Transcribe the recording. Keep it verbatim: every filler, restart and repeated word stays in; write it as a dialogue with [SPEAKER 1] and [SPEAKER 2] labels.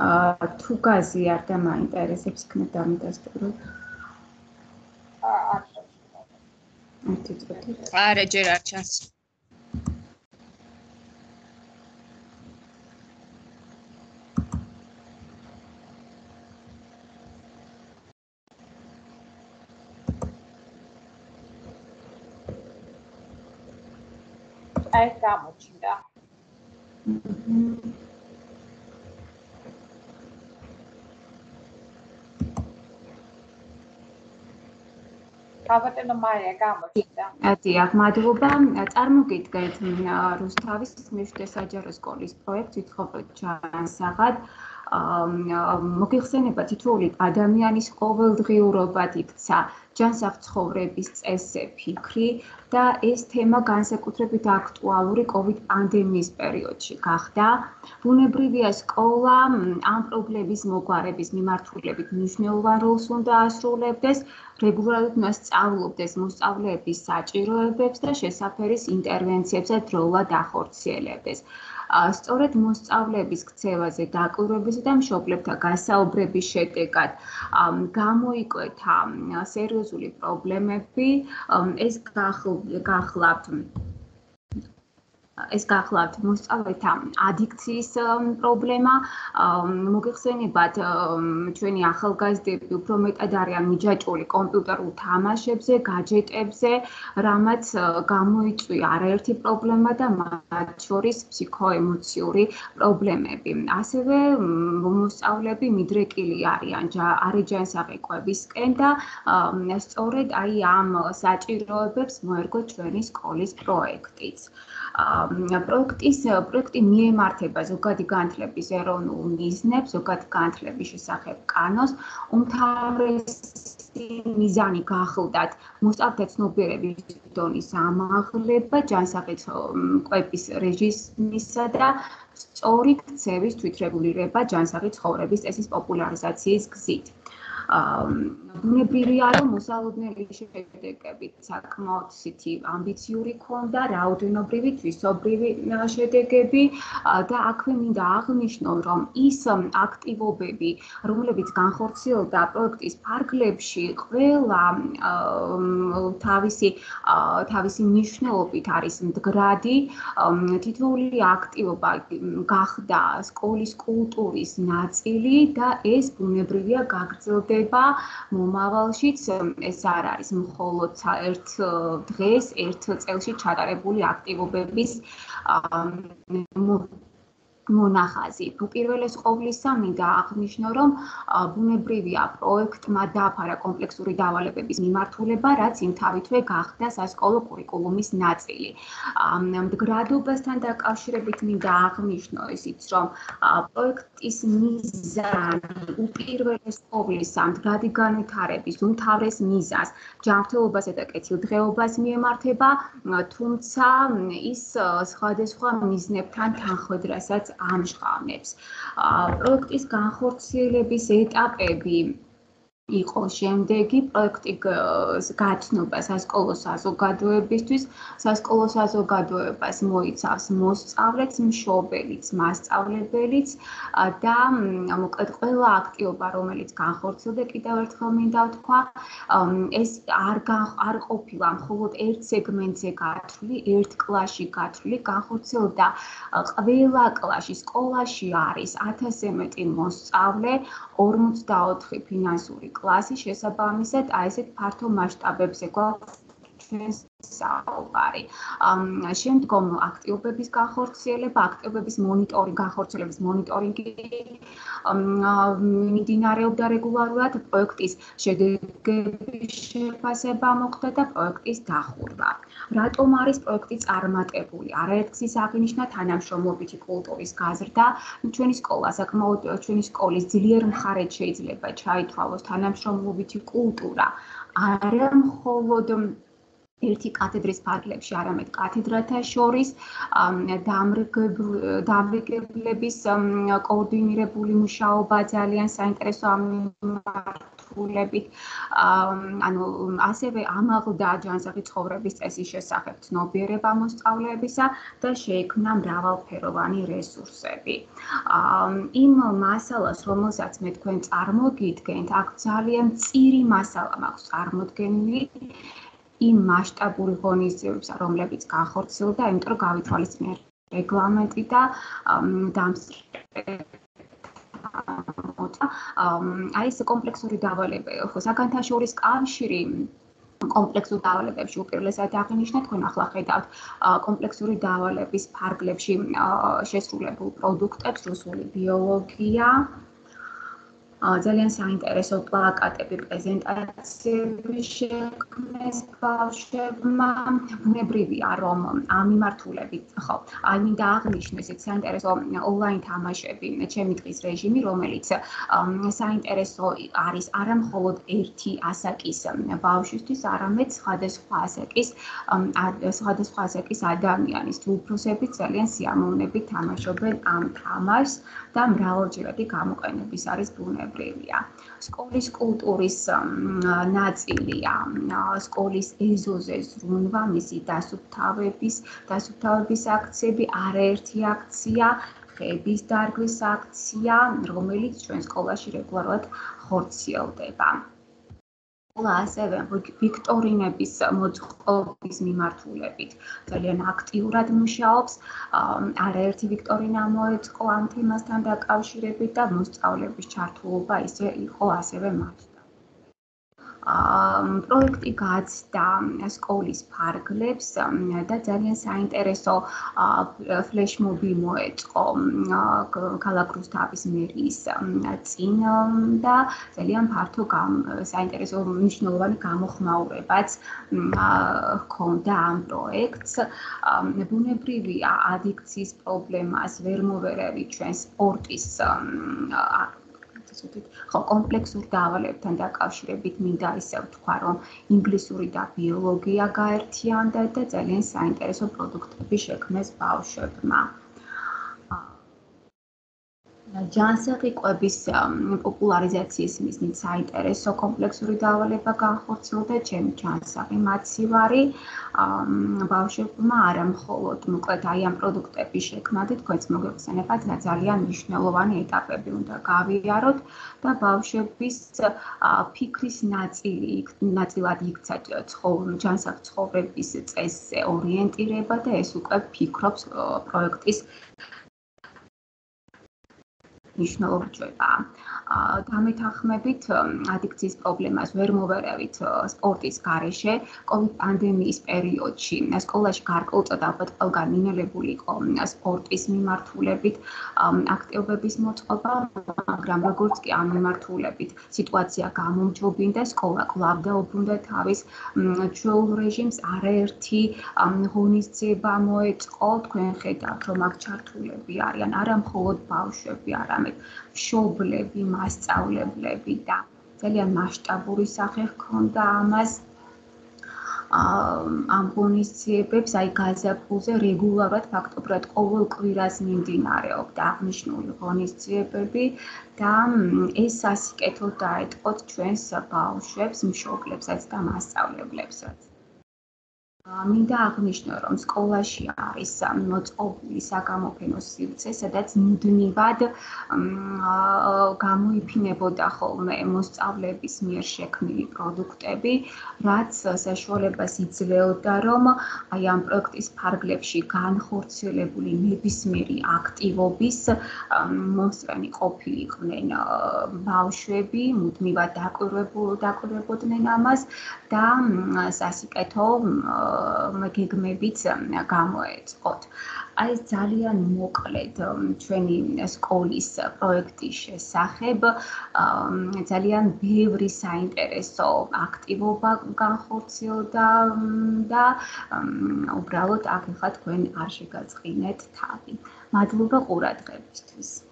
[SPEAKER 1] თუ გაზიარდა მაინტერესებს იქნებ დამიდასტუროთ.
[SPEAKER 2] არ
[SPEAKER 1] ერთი წუთი.
[SPEAKER 3] არა, ჯერ არ ჩანს.
[SPEAKER 2] აი გამოჩნდა. გაბატონო მაია გამოჩნდა.
[SPEAKER 1] დიახ, მადლობა. წარმოგიდგენთ რუსთავის მეშვიდე საჯარო სკოლის პროექტს ვიტყობთ ჯანსაღად. მოგიხსენება თითოეული ადამიანის ყოველდღიურობად იქცა ჯანსაღ ცხოვრების წესზე ფიქრი და ეს თემა განსაკუთრებით აქტუალური COVID პანდემიის პერიოდში გახდა. ბუნებრივია სკოლა ამ პრობლემის მოგვარების მიმართულებით მნიშვნელოვან როლს უნდა ასრულებდეს, რეგულარულად უნდა სწავლობდეს მოსწავლეების საჭიროებებს და შესაფერის ინტერვენციებს და დროულად ახორციელებდეს. სწორედ მოსწავლეების ქცევაზე დაკვირვებისა და მშობლებთან გასაუბრების შედეგად გამოიკვეთა სერიოზული პრობლემები. ეს გახლავთ ეს გახლავთ მოსწავლეთა ადიქციის პრობლემა. მოგიხსენებათ, ჩვენი ახალგაზრდები უფრო მეტად არიან მიჯაჭვული კომპიუტერულ თამაშებზე, გაჯეტებზე, რამაც გამოიწვია არაერთი პრობლემა და მათ შორის ფსიქოემოციური პრობლემები. ასევე მოსწავლეები მიდრეკილი არიან არიჯანსაღი კვებისკენ და სწორედ აი ამ საჭიროებებს მოერგო ჩვენი სკოლის პროექტიც. პროექტის პროექტი მიემართება ზოგადი განათლების ეროვნულ მიზნებს, ზოგადი განათლების შესახებ კანონს. უმთავრესი მიზანი გახლდათ მოსწავლეთა ცნობიერების დონის ამაღლება, ჯანსაღი კვების რეჟიმისა და სწორი ქცევის თვითრეგულირება ჯანსაღი ცხოვრების წესის პოპულარიზაციის გზით. ბუნებრივია, რომ მოსალოდნელი შედეგები საკმაოდ ისეთი ამბიციური ქონდა, რაოდენობრივი, თვისობრივი შედეგები და აქვე მინდა აღნიშნო, რომ ის აქტივობები, რომლებიც განხორციელდა პროექტის ფარგლებში, ყველა თავისი თავისი მნიშვნელობით არის მდგრადი. თითოეული აქტივობა გახდა სკოლის კულტურის ნაწილი და ეს ბუნებრივია გაგრძელდება მომავალშიც. ეს არ არის მხოლოდ ერთ დღეს, ერთ წელში ჩატარებული აქტივობების მონახაზი. უპირველეს ყოვლისა მინდა აღნიშნო, რომ ბუნებრივია პროექტმა დააფარა კომპლექსური დავალებების მიმართულება, რაც იმთავითვე გახდა სასკოლო კურიკულუმის ნაწილი. მდგრადობასთან დაკავშირებით მინდა აღნიშნო ისიც, რომ პროექტის მიზანი უპირველეს ყოვლისა მდგრადი განვითარების უმთავრეს მიზანს, ჯანმრთელობასა და კეთილდღეობას მიემართება, თუმცა ის სხვადასხვა მიზნებთან თანხვედრასაც ამჟღავნებს. პროექტის განხორციელების ეტაპები იყო შემდეგი. პროექტი გაცნობა სასკოლო საზოგადოებისთვის. სასკოლო საზოგადოებას მოიცავს მოსწავლეც, მშობელიც, მასწავლებელიც და მოკლედ ყველა აქტივობა, რომელიც განხორციელდა, კიდევ ერთხელ მინდა ვთქვა, ეს არ არ ყოფილა მხოლოდ ერთ სეგმენტზე გათვლილი, ერთ კლასში გათვლილი, განხორციელდა ყველა კლასში. სკოლაში არის ათასზე მეტი მოსწავლე, ორმოცდაოთხი ფინანსური კლასი, შესაბამისად, აი ესეთ ფართო მასშტაბებზე გვაქვს ჩვენს საუბარი. შემდგომ აქტივობების განხორციელება, აქტივობების მონიტორინგი, განხორციელების მონიტორინგი მიმდინარეობდა რეგულარულად, პროექტის შედეგების შეფასება მოხდა და პროექტის დახურვა. რატომ არის პროექტი წარმატებული? არაერთგზის აღინიშნა თანამშრომლობითი კულტურის გაზრდა. ჩვენი სკოლა საკმაოდ ჩვენი სკოლის ძლიერ მხარედ შეიძლება ჩაითვალოს თანამშრომლობითი კულტურა. არა მხოლოდ ერთი კათედრის ფარგლებში, არამედ კათედრათა შორის დამრიგებლების კოორდინირებული მუშაობა ძალიან საინტერესო ამ მიმართულებით. მიმართულებით. ანუ ასევე ამაღლდა ჯანსაღი ცხოვრების წესის შესახებ ცნობიერება მოსწავლეებისა და შეიქმნა მრავალფეროვანი რესურსები. იმ მასალას, რომელსაც მე თქვენ წარმოგიდგენთ, აქ ძალიან მწირი მასალა მაქვს წარმოდგენილი იმ მასშტაბური ღონისძიებებისა, რომლებიც განხორციელდა, იმიტომ რომ გავითვალისწინე რეგლამენტი და აი ეს კომპლექსური დავალებები, ხო, საგანთაშორის კავშირი კომპლექსურ დავალებებში უპირველესად აღინიშნა, თქვენ ახლა ხედავთ კომპლექსური დავალების ფარგლებში შესრულებულ პროდუქტებს, რუსული ბიოლოგია, ძალიან საინტერესო პლაკატები, პრეზენტაციები შექმნეს ბავშვებმა. ბუნებრივია, რომ ამ მიმართულებით, ხო, აი მინდა აღნიშნოს ეს საინტერესო ონლაინ თამაშები, ჩემი დღის რეჟიმი, რომელიც საინტერესო არის არა მხოლოდ ერთი ასაკის ბავშვისთვის, არამედ სხვადასხვა ასაკის სხვადასხვა ასაკის ადამიანის უფროსებიც ძალიან სიამოვნებით თამაშობენ ამ თამაშს და მრავალჯერადი გამოყენების არის ბუნებრივია. სკოლის კულტურის ნაწილია, სკოლის ეზოზე ზრუნვა, მისი დასუფთავების, დასუფთავების აქციები, არაერთი აქცია, ხეების დარგვის აქცია, რომელიც ჩვენ სკოლაში რეგულარულად ხორციელდება. ასევე ვიქტორინების მოწყობის მიმართულებით ძალიან აქტიურად მუშაობს. არაერთი ვიქტორინა მოეწყო ამ თემასთან დაკავშირებით და მოსწავლეების ჩართულობა ისე იყო ასევე მათთან. პროექტი გააცდა სკოლის ფარგლებს და ძალიან საინტერესო ფლეშმობი მოეწყო ქალაქ რუსთავის მერიის წინ და ძალიან ფართო საინტერესო მნიშვნელოვანი გამოხმაურებაც ჰქონდა ამ პროექტს. ბუნებრივია, ადიქციის პრობლემას ვერ მოვერევით ჩვენ სპორტის ხო, კომპლექსურ დავალებებთან დაკავშირებით მინდა ისე ვთქვა, რომ ინგლისური და ბიოლოგია გაერთიანდა და ძალიან საინტერესო პროდუქტები შექმნეს ბავშვებმა. ჯანსაღი კვების პოპულარიზაციის მიზნით საინტერესო კომპლექსური დავალება განხორციელდა ჩემი ჯანსაღი მაცივარი. ბავშვებმა არა მხოლოდ მოკლედ აი ამ პროდუქტების შექმნა და თქვენც მოგეხსენებათ, რა ძალიან მნიშვნელოვანი ეტაპები უნდა გავიაროთ და ბავშვების ფიქრის ნაწილი ნაწილად იქცა ჯანსაღ ცხოვრების წესზე ორიენტირება და ეს უკვე ფიქრობს პროექტის მნიშვნელობჯება. დამეთანხმებით ადიქციის პრობლემას ვერ მოვერევით სპორტის გარეშე, კოვიდ პანდემიის პერიოდში სკოლაში გარკვეულწილად ალბათ ყველგან მინელებული იყო სპორტის მიმართულებით აქტივობების მოწყობა, მაგრამ როგორც კი ამ მიმართულებით სიტუაცია გამომჯობინდა, სკოლა კვლავ დაუბრუნდა თავის ჩვეულ რეჟიმს, არაერთი ღონისძიება მოეწყო, თქვენ ხედავთ, რომ აქ ჩართულები არიან არა მხოლოდ ბავშვები, არამედ მშობლები, მასწავლებლები და ძალიან მასშტაბური სახე ჰქონდა ამას. ამ ღონისძიებებს აი გაზაფხულზე რეგულარულად ფაქტობრივად ყოველ კვირას მიმდინარეობდა აღნიშნული ღონისძიებები და ეს სასიკეთოდ დაეტყოთ ჩვენს ბავშვებს, მშობლებსაც და მასწავლებლებსაც. მინდა აღნიშნო, რომ სკოლაში არის მოწყობილი საგამოფენო სივრცე, სადაც მუდმივად გამოიფინებოდა ხოლმე მოსწავლეების მიერ შექმნილი პროდუქტები, რაც საშუალებას იძლეოდა, რომ აი ამ პროექტის ფარგლებში განხორციელებული ნებისმიერი აქტივობის მოსწრენი ყოფილიყვნენ ბავშვები, მუდმივად დაკვირვებოდნენ ამას და სასიკეთო გეგმებიც გამოეწყოთ. აი ეს ძალიან მოკლედ ჩვენი სკოლის პროექტის შესახებ ძალიან ბევრი საინტერესო აქტივობა განხორციელდა და უბრალოდ აქ ახლა თქვენ არ შეგაწყინეთ თავი. მადლობა ყურადღებისთვის.